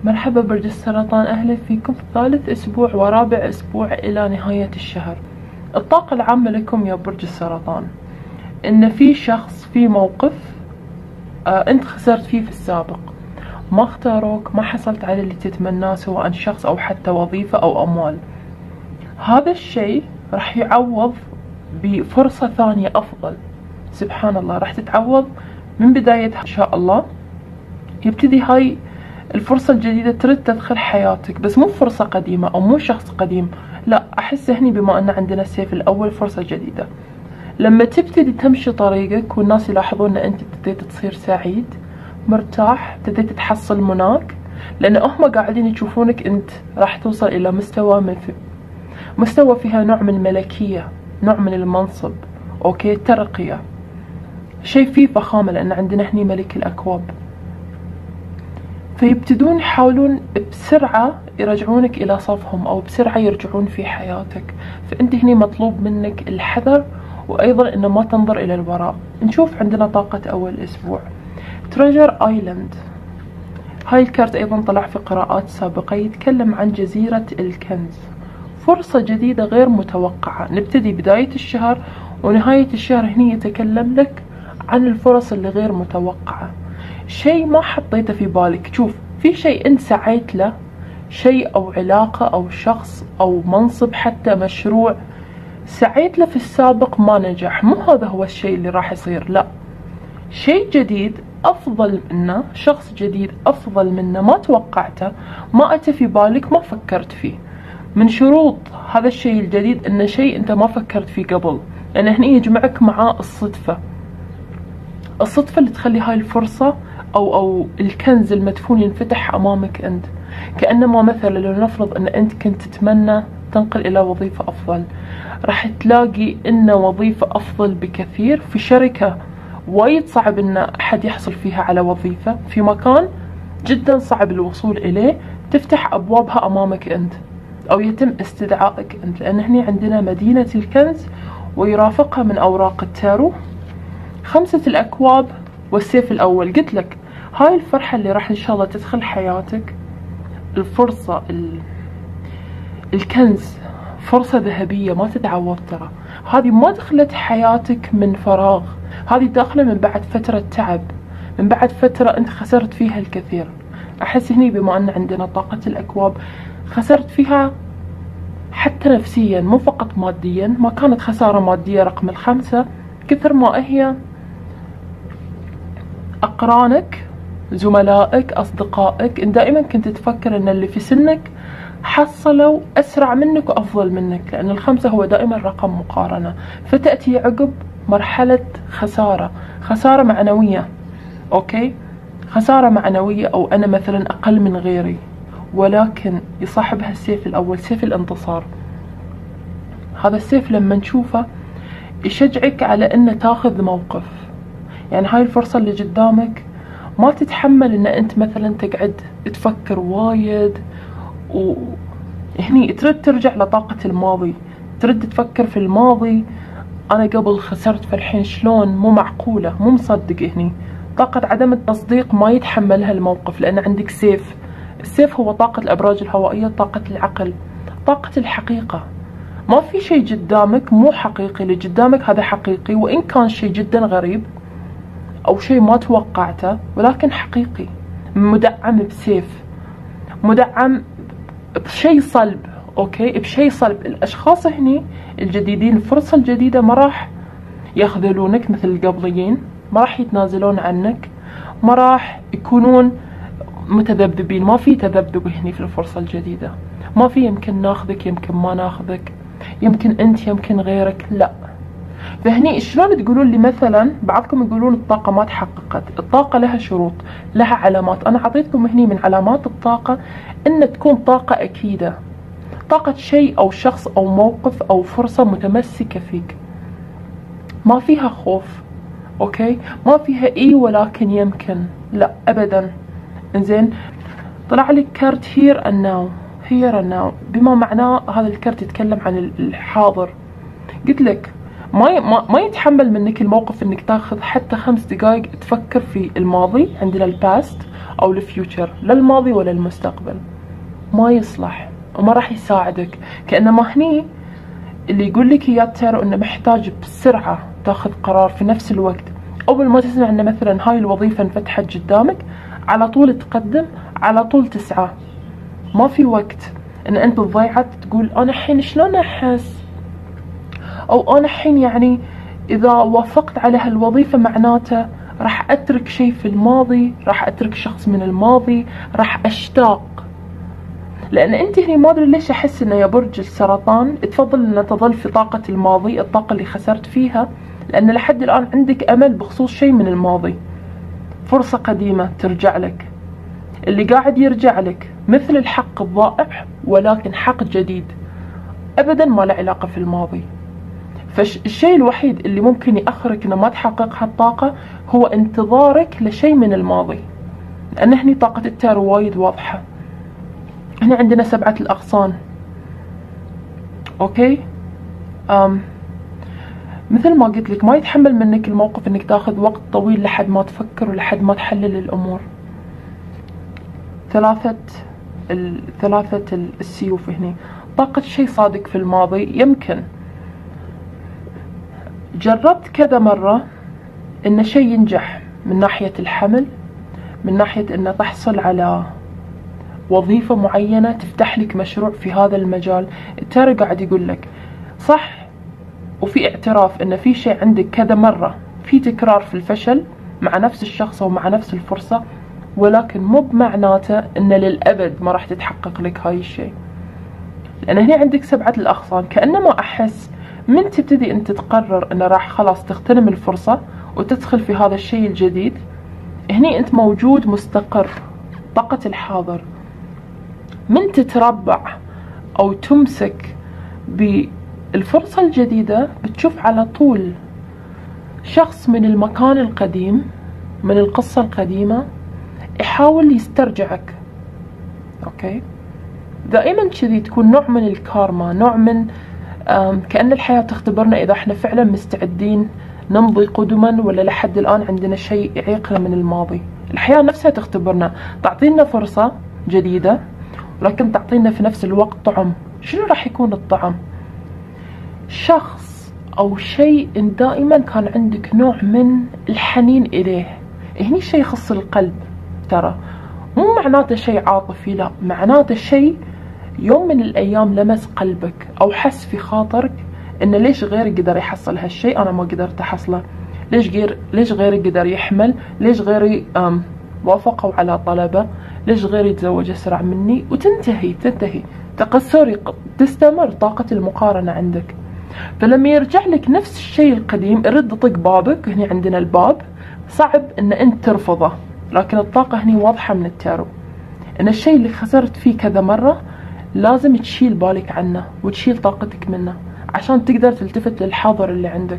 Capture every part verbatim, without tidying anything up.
مرحبا برج السرطان، أهلا فيكم في ثالث أسبوع ورابع أسبوع إلى نهاية الشهر. الطاقة العامة لكم يا برج السرطان إن في شخص في موقف آه أنت خسرت فيه في السابق، ما اختاروك، ما حصلت على اللي تتمناه سواء شخص أو حتى وظيفة أو أموال. هذا الشيء راح يعوض بفرصة ثانية أفضل. سبحان الله، راح تتعوض من بدايتها إن شاء الله. يبتدي هاي الفرصة الجديدة ترد تدخل حياتك، بس مو فرصة قديمة أو مو شخص قديم، لا، أحس هني بما أن عندنا السيف الأول فرصة جديدة. لما تبتدي تمشي طريقك والناس يلاحظون أن أنت ابتديت تصير سعيد مرتاح، ابتديت تحصل مناك، لأن هم قاعدين يشوفونك أنت راح توصل إلى مستوى من في مستوى فيها نوع من الملكية، نوع من المنصب، أوكي، ترقية، شيء فيه فخامة، لأن عندنا هني ملك الأكواب. فيبتدون يحاولون بسرعة يرجعونك إلى صفهم أو بسرعة يرجعون في حياتك. فأنت هني مطلوب منك الحذر، وأيضا إنه ما تنظر إلى الوراء. نشوف عندنا طاقة أول أسبوع تريجر آيلاند. هاي الكارت أيضا طلع في قراءات سابقة، يتكلم عن جزيرة الكنز، فرصة جديدة غير متوقعة. نبتدي بداية الشهر ونهاية الشهر هني يتكلم لك عن الفرص اللي غير متوقعة، شيء ما حطيته في بالك. شوف، في شيء انت سعيت له، شيء او علاقة او شخص او منصب حتى مشروع سعيت له في السابق ما نجح، مو هذا هو الشيء اللي راح يصير، لا، شيء جديد افضل منه، شخص جديد افضل منه ما توقعته، ما اتى في بالك، ما فكرت فيه. من شروط هذا الشيء الجديد انه شيء انت ما فكرت فيه قبل، لان هني يجمعك معاه الصدفة، الصدفة اللي تخلي هاي الفرصة أو أو الكنز المدفون ينفتح أمامك أنت. كأنما مثلا لو نفرض أن أنت كنت تتمنى تنقل إلى وظيفة أفضل، راح تلاقي أن وظيفة أفضل بكثير في شركة وايد صعب أن أحد يحصل فيها على وظيفة، في مكان جدا صعب الوصول إليه، تفتح أبوابها أمامك أنت أو يتم استدعائك أنت، لأن هنا عندنا مدينة الكنز ويرافقها من أوراق التارو خمسة الأكواب والسيف الأول. قلت لك هاي الفرحة اللي راح إن شاء الله تدخل حياتك، الفرصة، الكنز، فرصة ذهبية ما تتعوض. ترى هذه ما دخلت حياتك من فراغ، هذه داخلة من بعد فترة تعب، من بعد فترة أنت خسرت فيها الكثير. أحس هني بما أن عندنا طاقة الأكواب خسرت فيها حتى نفسيا، مو فقط ماديا، ما كانت خسارة مادية رقم الخمسة كثر ما هي أقرانك، زملائك، أصدقائك. إن دائما كنت تفكر أن اللي في سنك حصلوا أسرع منك وأفضل منك، لأن الخمسة هو دائما رقم مقارنة، فتأتي عقب مرحلة خسارة، خسارة معنوية، أوكي، خسارة معنوية، أو أنا مثلا أقل من غيري، ولكن يصاحبها السيف الأول، سيف الانتصار. هذا السيف لما نشوفه يشجعك على أن تاخذ موقف. يعني هاي الفرصة اللي قدامك ما تتحمل ان انت مثلا تقعد تفكر وايد، وهني ترد ترجع لطاقة الماضي، ترد تفكر في الماضي، انا قبل خسرت فالحين شلون، مو معقولة، مو مصدق. هني طاقة عدم التصديق ما يتحملها الموقف، لان عندك سيف. السيف هو طاقة الابراج الهوائية، طاقة العقل، طاقة الحقيقة. ما في شيء قدامك مو حقيقي، اللي قدامك هذا حقيقي، وإن كان شيء جدا غريب أو شيء ما توقعته، ولكن حقيقي، مدعم بسيف، مدعم بشيء صلب، أوكي، بشيء صلب. الأشخاص هني الجديدين، الفرصة الجديدة ما راح يخذلونك مثل القبليين، ما راح يتنازلون عنك، ما راح يكونون متذبذبين، ما في تذبذب هني في الفرصة الجديدة، ما في يمكن ناخذك يمكن ما ناخذك، يمكن أنت يمكن غيرك، لا. فهني شلون تقولون لي مثلا، بعضكم يقولون الطاقة ما تحققت، الطاقة لها شروط، لها علامات. أنا أعطيتكم هني من علامات الطاقة إن تكون طاقة أكيدة، طاقة شيء أو شخص أو موقف أو فرصة متمسكة فيك، ما فيها خوف، أوكي، ما فيها إي ولكن يمكن، لا أبدا. إنزين، طلع لي كارت هير أند ناو، هير أند ناو، بما معناه هذا الكارت يتكلم عن الحاضر. قلت لك ما ما, ما يتحمل منك الموقف انك تاخذ حتى خمس دقائق تفكر في الماضي، عندنا الباست او الفيوتشر، لا الماضي ولا المستقبل. ما يصلح وما راح يساعدك. كأنما هني اللي يقول لك اياه التارو انه محتاج بسرعة تاخذ قرار في نفس الوقت. اول ما تسمع ان مثلا هاي الوظيفة انفتحت قدامك، على طول تقدم، على طول تسعى. ما في وقت ان انت ضيعت تقول انا الحين شلون احس، او انا الحين يعني اذا وافقت على هالوظيفة معناته راح اترك شيء في الماضي، راح اترك شخص من الماضي، راح اشتاق. لان انت هني ما ادري ليش احس انه يا برج السرطان تفضل ان تظل في طاقة الماضي، الطاقة اللي خسرت فيها، لان لحد الان عندك امل بخصوص شيء من الماضي، فرصة قديمة ترجع لك. اللي قاعد يرجع لك مثل الحق الضائع ولكن حق جديد، ابدا ما له علاقة في الماضي. فالشيء الوحيد اللي ممكن يأخرك انه ما تحقق هالطاقة هو انتظارك لشيء من الماضي، لان هني طاقة التارو وايد واضحة. هنا عندنا سبعة الأغصان. أوكي. أم مثل ما قلت لك ما يتحمل منك الموقف انك تاخذ وقت طويل لحد ما تفكر ولحد ما تحلل الأمور. ثلاثة ثلاثة السيوف هنا طاقة شيء صادق في الماضي. يمكن جربت كذا مرة ان شيء ينجح من ناحية الحمل، من ناحية ان تحصل على وظيفة معينة تفتح لك مشروع في هذا المجال. التارو قاعد يقول لك صح، وفي اعتراف ان في شيء عندك كذا مرة في تكرار في الفشل مع نفس الشخص او مع نفس الفرصة، ولكن مو بمعناته ان للابد ما راح تتحقق لك هاي الشيء. لان هنا عندك سبعة الاغصان، كأنما احس من تبتدي انت تقرر ان راح خلاص تغتنم الفرصة وتدخل في هذا الشيء الجديد، هني انت موجود مستقر، طاقة الحاضر. من تتربع او تمسك بالفرصة الجديدة بتشوف على طول شخص من المكان القديم، من القصة القديمة، يحاول يسترجعك. اوكي. دائما كذي تكون نوع من الكارما، نوع من كأن الحياة تختبرنا اذا احنا فعلا مستعدين نمضي قدما ولا لحد الان عندنا شيء يعيقنا من الماضي. الحياة نفسها تختبرنا، تعطينا فرصة جديدة ولكن تعطينا في نفس الوقت طعم. شنو راح يكون الطعم؟ شخص او شيء دائما كان عندك نوع من الحنين اليه. هني شيء يخص القلب، ترى مو معناته شيء عاطفي، لا، معناته شيء يوم من الايام لمس قلبك او حس في خاطرك ان ليش غيري قدر يحصل هالشيء انا ما قدرت احصله، ليش غير ليش غيري قدر يحمل، ليش غيري أم وافقوا على طلبه، ليش غيري يتزوج اسرع مني، وتنتهي تنتهي تقصر، تستمر طاقة المقارنة عندك. فلما يرجع لك نفس الشيء القديم يرد طق بابك، هني عندنا الباب صعب ان انت ترفضه، لكن الطاقة هني واضحة من التارو ان الشيء اللي خسرت فيه كذا مرة لازم تشيل بالك عنه وتشيل طاقتك منه عشان تقدر تلتفت للحاضر اللي عندك.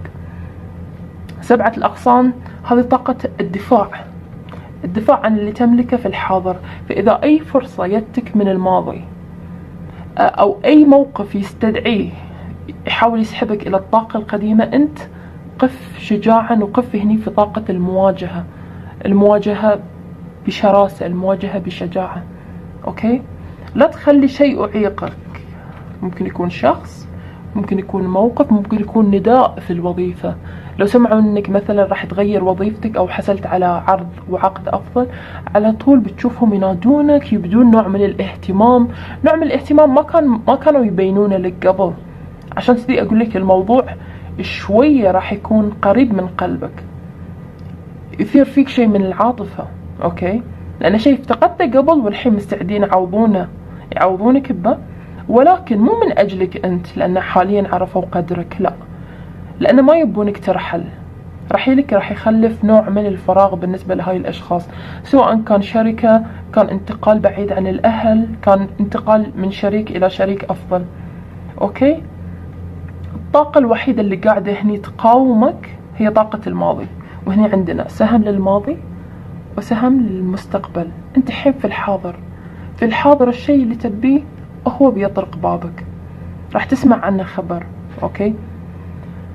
سبعة الأغصان هذه طاقة الدفاع، الدفاع عن اللي تملكه في الحاضر. فإذا أي فرصة يتك من الماضي أو أي موقف يستدعيه يحاول يسحبك إلى الطاقة القديمة، أنت قف شجاعا وقف هني في طاقة المواجهة، المواجهة بشراسة، المواجهة بشجاعة. أوكي؟ لا تخلي شيء يعيقك، ممكن يكون شخص، ممكن يكون موقف، ممكن يكون نداء في الوظيفة. لو سمعوا انك مثلا راح تغير وظيفتك او حصلت على عرض وعقد افضل، على طول بتشوفهم ينادونك، يبدون نوع من الاهتمام، نوع من الاهتمام ما كان ما كانوا يبينونه لك قبل. عشان كذي اقول لك الموضوع شوية راح يكون قريب من قلبك، يثير فيك شيء من العاطفة. اوكي، لان شيء افتقدته قبل والحين مستعدين يعوضونه يعوضونك به، ولكن مو من اجلك انت لان حاليا عرفوا قدرك، لا، لأن ما يبونك ترحل. رحيلك راح يخلف نوع من الفراغ بالنسبة لهاي الأشخاص، سواء كان شركة، كان انتقال بعيد عن الأهل، كان انتقال من شريك إلى شريك أفضل. أوكي؟ الطاقة الوحيدة اللي قاعدة هني تقاومك هي طاقة الماضي، وهني عندنا سهم للماضي وسهم للمستقبل. أنت حين في الحاضر، في الحاضر الشيء اللي تبيه هو بيطرق بابك، راح تسمع عنه خبر. أوكي؟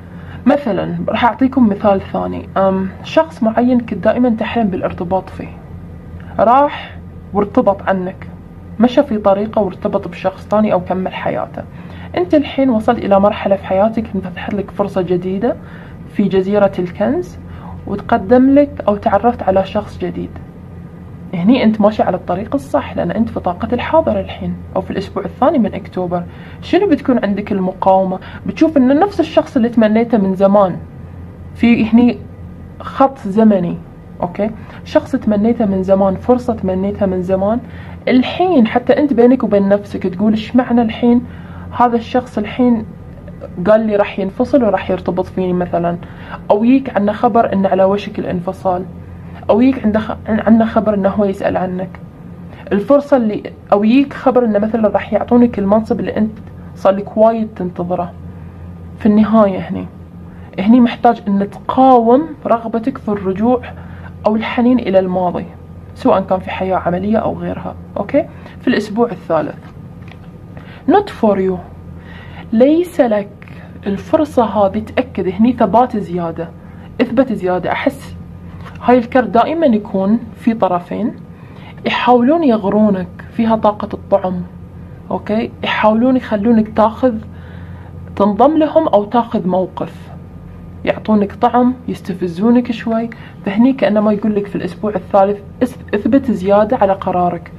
مثلا راح أعطيكم مثال ثاني. أم شخص معين كنت دائما تحلم بالارتباط فيه، راح وارتبط عنك، مشى في طريقه وارتبط بشخص ثاني أو كمل حياته. أنت الحين وصلت إلى مرحلة في حياتك انفتحت لك فرصة جديدة في جزيرة الكنز، وتقدم لك أو تعرفت على شخص جديد. هني أنت ماشي على الطريق الصح، لأن أنت في طاقة الحاضر الحين أو في الأسبوع الثاني من أكتوبر. شنو بتكون عندك المقاومة؟ بتشوف أن نفس الشخص اللي تمنيته من زمان، في هني خط زمني، أوكي، شخص تمنيته من زمان، فرصة تمنيتها من زمان، الحين حتى أنت بينك وبين نفسك تقول إيش معنى الحين هذا الشخص الحين قال لي راح ينفصل وراح يرتبط فيني مثلا، أو يجيك عنه خبر إنه على وشك الانفصال، أو يجيك عنده عنه خبر إنه هو يسأل عنك. الفرصة اللي أو يجيك خبر إنه مثلا راح يعطونك المنصب اللي أنت صار لك وايد تنتظره. في النهاية هني هني محتاج إن تقاوم رغبتك في الرجوع أو الحنين إلى الماضي، سواء كان في حياة عملية أو غيرها. أوكي، في الأسبوع الثالث not for you، ليس لك الفرصة هذه. تأكد هني ثبات زيادة، اثبت زيادة. أحس هاي الكرت دائما يكون في طرفين يحاولون يغرونك، فيها طاقة الطعم، أوكي، يحاولون يخلونك تاخذ تنضم لهم أو تاخذ موقف، يعطونك طعم، يستفزونك شوي. فهني كأنما يقول لك في الأسبوع الثالث اثبت زيادة على قرارك.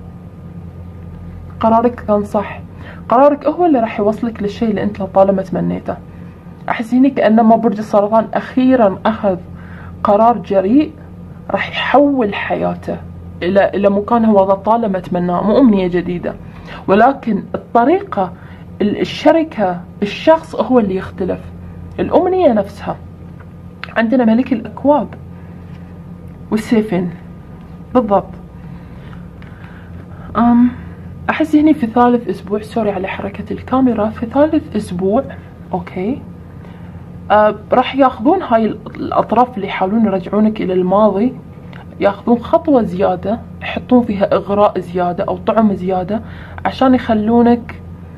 قرارك كان صح، قرارك هو اللي راح يوصلك للشيء اللي انت لطالما تمنيته. احس هني كأنما برج السرطان اخيرا اخذ قرار جريء راح يحول حياته الى الى مكان هو لطالما تمناه، مو امنية جديدة، ولكن الطريقة، الشركة، الشخص هو اللي يختلف، الامنية نفسها. عندنا ملك الاكواب والسيفين بالضبط. أم أحس هني في ثالث أسبوع، سوري على حركة الكاميرا، في ثالث أسبوع أوكي أه راح ياخذون هاي الأطراف اللي يحاولون يرجعونك إلى الماضي، ياخذون خطوة زيادة، يحطون فيها إغراء زيادة أو طعم زيادة عشان يخلونك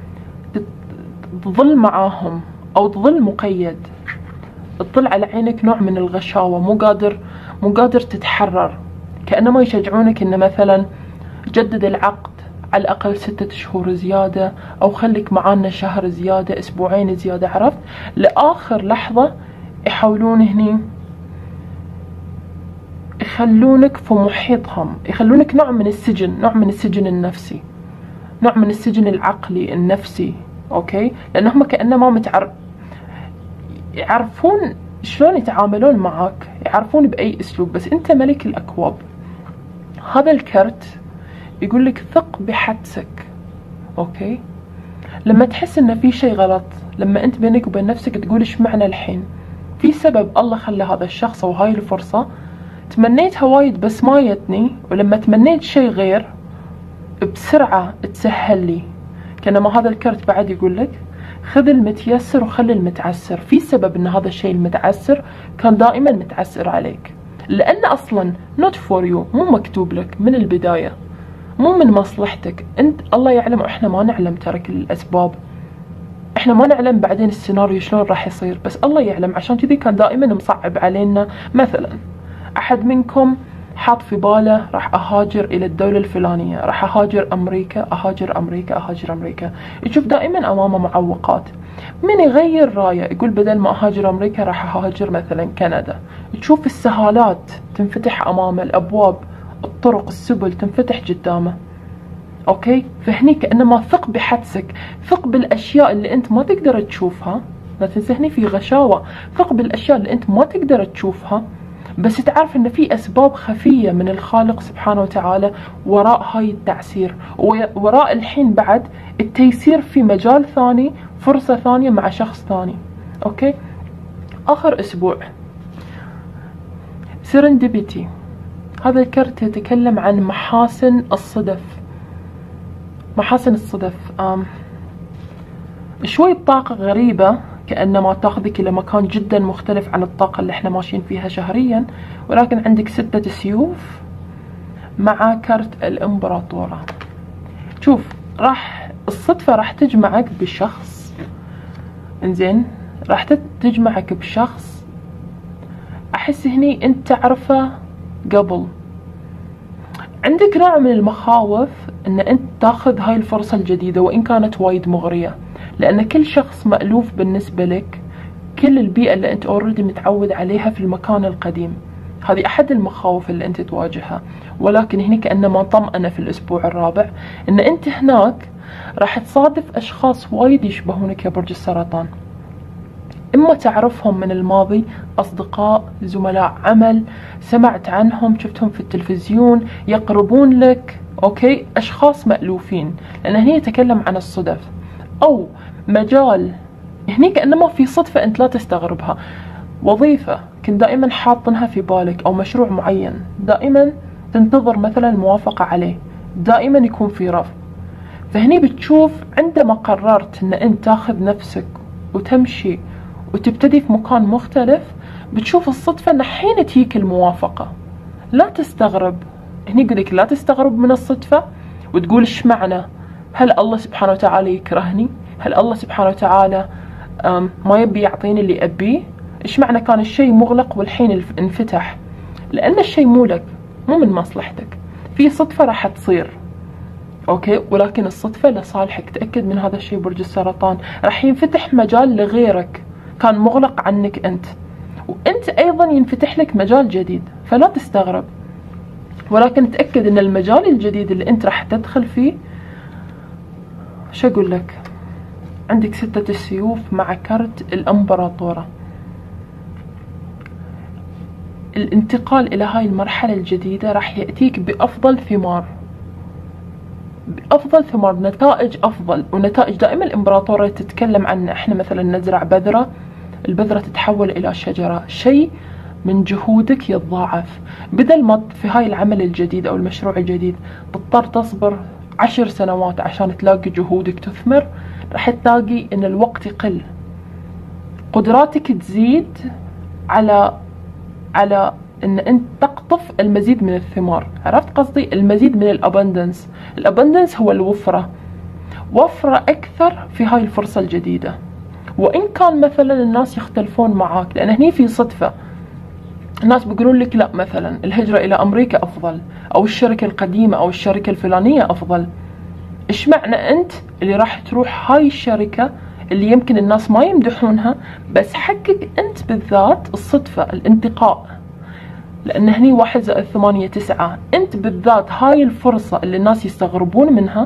تظل معاهم أو تظل مقيد، تطل على عينك نوع من الغشاوة، مو قادر مو قادر تتحرر. كأنما يشجعونك إن مثلا جدد العقد على الأقل ستة شهور زيادة، أو خليك معانا شهر زيادة، أسبوعين زيادة، عرفت؟ لآخر لحظة يحاولون هني يخلونك في محيطهم، يخلونك نوع من السجن، نوع من السجن النفسي، نوع من السجن العقلي النفسي، أوكي؟ لأنهم كأنما متعرف يعرفون شلون يتعاملون معاك، يعرفون بأي أسلوب. بس أنت ملك الأكواب، هذا الكرت يقول لك ثق بحدسك، اوكي؟ لما تحس ان في شيء غلط، لما انت بينك وبين نفسك تقول ايش معنى الحين، في سبب الله خلى هذا الشخص او هاي الفرصة تمنيتها وايد بس ما جتني، ولما تمنيت شيء غير بسرعة تسهل لي. كانما هذا الكرت بعد يقول لك خذ المتيسر وخلي المتعسر، في سبب ان هذا الشيء المتعسر كان دائما متعسر عليك، لان اصلا not for you، مو مكتوب لك من البداية، مو من مصلحتك انت. الله يعلم، احنا ما نعلم ترك الاسباب، احنا ما نعلم بعدين السيناريو شلون راح يصير، بس الله يعلم. عشان كذي كان دائما مصعب علينا. مثلا احد منكم حاط في باله راح اهاجر الى الدولة الفلانية، راح اهاجر امريكا، اهاجر امريكا، اهاجر امريكا، يشوف دائما امامه معوقات. من يغير رايه يقول بدل ما اهاجر امريكا راح اهاجر مثلا كندا، تشوف السهالات تنفتح امامه، الابواب، الطرق، السبل تنفتح قدامه، اوكي؟ فهني كأنما ثق بحدسك، ثق بالاشياء اللي انت ما تقدر تشوفها. لا تنسى هني في غشاوة، ثق بالاشياء اللي انت ما تقدر تشوفها، بس تعرف ان في اسباب خفية من الخالق سبحانه وتعالى وراء هاي التعسير، وراء الحين بعد التيسير في مجال ثاني، فرصة ثانية مع شخص ثاني، اوكي؟ اخر اسبوع سيرندبيتي، هذا الكرت يتكلم عن محاسن الصدف. محاسن الصدف أم شوي طاقة غريبة، كأنما تاخذك إلى مكان جدا مختلف عن الطاقة اللي احنا ماشيين فيها شهريا، ولكن عندك ستة سيوف مع كرت الإمبراطورة. شوف، راح الصدفة راح تجمعك بشخص، انزين، راح تجمعك بشخص أحس هني أنت تعرفه قبل. عندك نوع من المخاوف أن أنت تاخذ هاي الفرصة الجديدة وإن كانت وايد مغرية، لأن كل شخص مألوف بالنسبة لك، كل البيئة اللي أنت أوريدي متعود عليها في المكان القديم. هذه أحد المخاوف اللي أنت تواجهها. ولكن هنا كأنما طمأنة في الأسبوع الرابع أن أنت هناك راح تصادف أشخاص وايد يشبهونك يا برج السرطان، إما تعرفهم من الماضي، أصدقاء، زملاء عمل، سمعت عنهم، شفتهم في التلفزيون، يقربون لك، أوكي، أشخاص مألوفين، لأن هنا يتكلم عن الصدف أو مجال. هني كأنما في صدفة أنت لا تستغربها، وظيفة كنت دائما حاطنها في بالك أو مشروع معين دائما تنتظر مثلا الموافقة عليه، دائما يكون في رفض. فهني بتشوف عندما قررت أن أنت تاخذ نفسك وتمشي وتبتدي في مكان مختلف، بتشوف الصدفة أن حين تجيك الموافقة. لا تستغرب، هني يقولك لا تستغرب من الصدفة وتقول إيش معنى؟ هل الله سبحانه وتعالى يكرهني؟ هل الله سبحانه وتعالى ما يبي يعطيني اللي أبيه؟ إيش معنى كان الشيء مغلق والحين انفتح؟ لأن الشيء مو لك، مو من مصلحتك، في صدفة راح تصير، أوكي، ولكن الصدفة لصالحك. تأكد من هذا الشيء برج السرطان، راح ينفتح مجال لغيرك كان مغلق عنك أنت، وأنت أيضا ينفتح لك مجال جديد، فلا تستغرب. ولكن تأكد أن المجال الجديد اللي أنت راح تدخل فيه، شو أقول لك، عندك ستة السيوف مع كرت الأمبراطورة. الانتقال إلى هاي المرحلة الجديدة راح يأتيك بأفضل ثمار، بأفضل ثمار، نتائج أفضل. ونتائج دائما الإمبراطورة تتكلم عنه، إحنا مثلا نزرع بذرة، البذرة تتحول إلى شجرة، شيء من جهودك يتضاعف. بدل ما في هاي العمل الجديد أو المشروع الجديد تضطر تصبر عشر سنوات عشان تلاقي جهودك تثمر، راح تلاقي إن الوقت يقل، قدراتك تزيد على على ان انت تقطف المزيد من الثمار. عرفت قصدي؟ المزيد من الابندنس. الابندنس هو الوفرة، وفرة اكثر في هاي الفرصة الجديدة. وان كان مثلا الناس يختلفون معاك، لان هني في صدفة، الناس بيقولون لك لا مثلا الهجرة الى امريكا افضل، او الشركة القديمة او الشركة الفلانية افضل. ايش معنى انت اللي راح تروح هاي الشركة اللي يمكن الناس ما يمدحونها، بس حقك انت بالذات الصدفة، الانتقاء، لان هني واحد زائد ثمانية تسعة، انت بالذات هاي الفرصة اللي الناس يستغربون منها،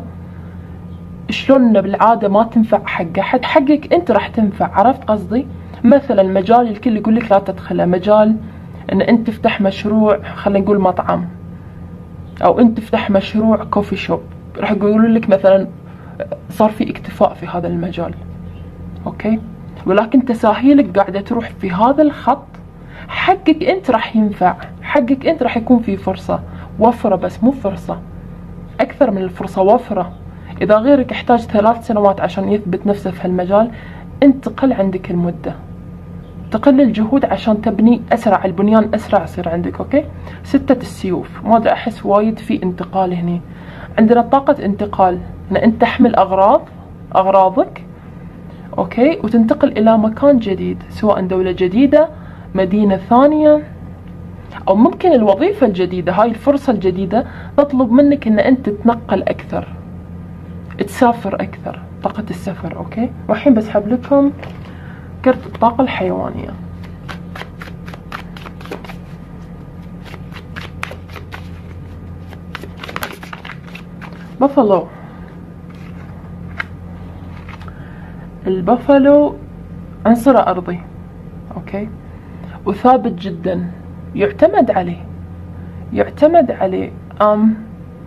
شلون بالعادة ما تنفع حق احد، حقك انت راح تنفع. عرفت قصدي؟ مثلا مجال الكل يقول لك لا تدخله، مجال ان انت تفتح مشروع، خلينا نقول مطعم، او انت تفتح مشروع كوفي شوب، راح يقولون لك مثلا صار في اكتفاء في هذا المجال، اوكي، ولكن تساهيلك قاعدة تروح في هذا الخط، حقك انت راح ينفع، حقك انت راح يكون في فرصة، وفرة، بس مو فرصة، اكثر من الفرصة، وفرة. اذا غيرك يحتاج ثلاث سنوات عشان يثبت نفسه في هالمجال، انت تقل عندك المدة، تقل الجهود عشان تبني اسرع، البنيان اسرع يصير عندك، اوكي. ستة السيوف، ما ادري احس وايد في انتقال هنا. عندنا طاقة انتقال، ان انت تحمل اغراض، اغراضك، اوكي، وتنتقل الى مكان جديد، سواء دولة جديدة، مدينة ثانية، او ممكن الوظيفة الجديدة، هاي الفرصة الجديدة تطلب منك ان انت تتنقل اكثر، تسافر اكثر، طاقة السفر، اوكي. والحين بسحب لكم كرت الطاقة الحيوانية. بافالو. البافالو عنصر أرضي، أوكي، وثابت جدا، يعتمد عليه، يعتمد عليه أم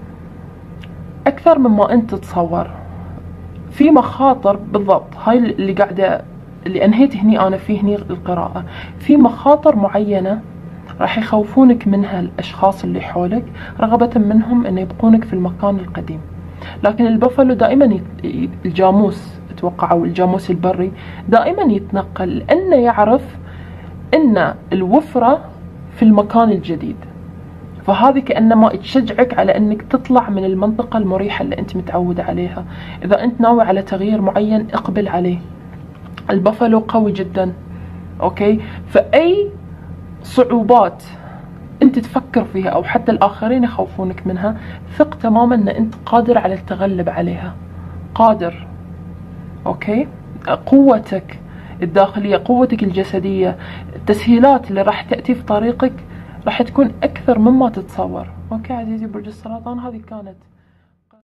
أكثر مما أنت تتصور. في مخاطر، بالضبط هاي اللي قاعدة، اللي أنهيت هني أنا فيه هني القراءة، في مخاطر معينة راح يخوفونك منها الأشخاص اللي حولك، رغبة منهم أن يبقونك في المكان القديم. لكن البافالو دائما يت... الجاموس أتوقع، أو الجاموس البري، دائما يتنقل، لأنه يعرف أن الوفرة في المكان الجديد. فهذه كأنما تشجعك على أنك تطلع من المنطقة المريحة اللي أنت متعود عليها. إذا أنت ناوي على تغيير معين، اقبل عليه، البفلو قوي جدا، اوكي؟ فأي صعوبات انت تفكر فيها او حتى الاخرين يخوفونك منها، ثق تماما ان انت قادر على التغلب عليها، قادر. اوكي؟ قوتك الداخلية، قوتك الجسدية، التسهيلات اللي راح تأتي في طريقك راح تكون اكثر مما تتصور. اوكي عزيزي برج السرطان، هذه كانت